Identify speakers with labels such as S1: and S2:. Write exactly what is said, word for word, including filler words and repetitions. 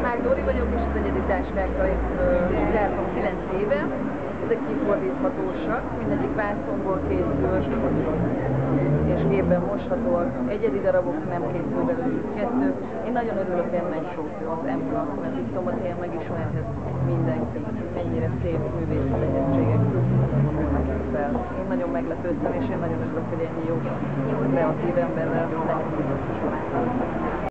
S1: Mák Dóri vagyok, és az egyedi táskákat gyártom kilenc éve. Ezek kifordíthatósak, mindegyik vászonból készül, és gépben moshatóak. Egyedi darabok, nem készül belőlük kettő. Én nagyon örülök ennek az ember, mert itt szombathelyen megismerhet mindenki, mennyire szép művészi tehetségek vonulnak fel. Én nagyon meglepődtem, és én nagyon örülök, hogy ennyi jó, kreatív emberrel nem